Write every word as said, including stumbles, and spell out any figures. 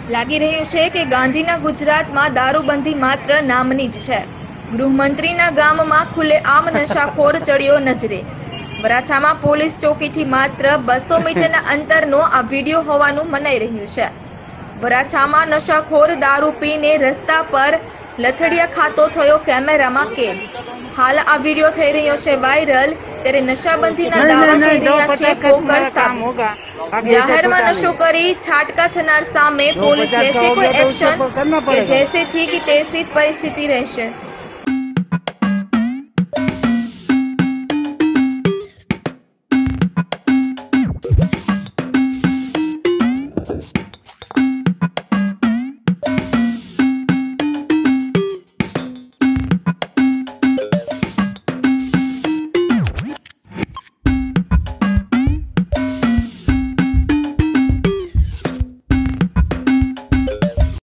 લાગી રહ્યું છે કે ગાંધીના ગુજરાતમાં દારૂબંધી માત્ર નામની જ છે। ગૃહમંત્રીના ગામમાં ખુલ્લેઆમ નશાખોર ચડ્યો નજરે। વરાછામાં પોલીસ ચોકીથી માત્ર બસો મીટરના અંતરનો આ વિડીયો હોવાનું મનાઈ રહ્યું છે। વરાછામાં નશાખોર દારૂ પીને રસ્તા પર લથડિયા ખાતો થયો કેમેરામાં કેદ। હાલ આ વિડીયો થઈ રહ્યો છે વાયરલ, ત્યારે નશાબંધીના દાવા થઈ રહ્યા છે પોકળ સાબિત। જાહેરમાં નશો કરી છાટકા થનાર સામે પોલીસ લેશે કોઈ એક્શન કે જैसे थी कि तैसी परिस्थिति रहશે।